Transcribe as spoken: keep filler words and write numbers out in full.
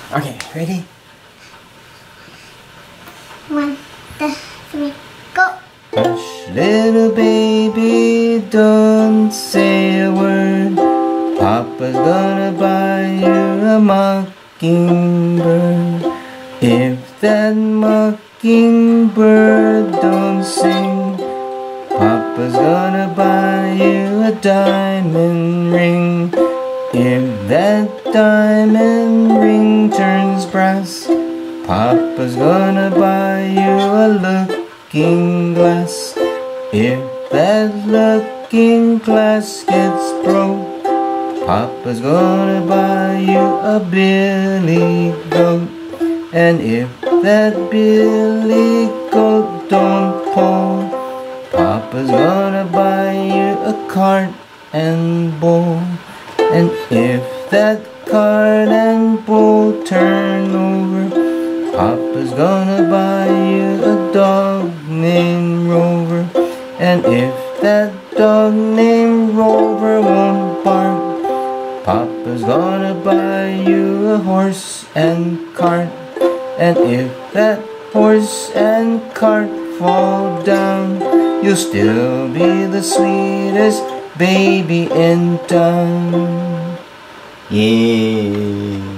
Okay, ready? One, two, three, go! Hush, little baby, don't say a word. Papa's gonna buy you a mockingbird. If that mockingbird don't sing, Papa's gonna buy you a diamond ring. If that diamond ring turns brass, Papa's gonna buy you a looking glass. If that looking glass gets broke, Papa's gonna buy you a billy goat. And if that billy goat don't pull, Papa's gonna buy you a cart and bull. And if that cart and bull turn over, Papa's gonna buy you a dog named Rover. And if that dog named Rover won't bark, Papa's gonna buy you a horse and cart. And if that horse and cart fall down, you'll still be the sweetest baby in town. Yeah.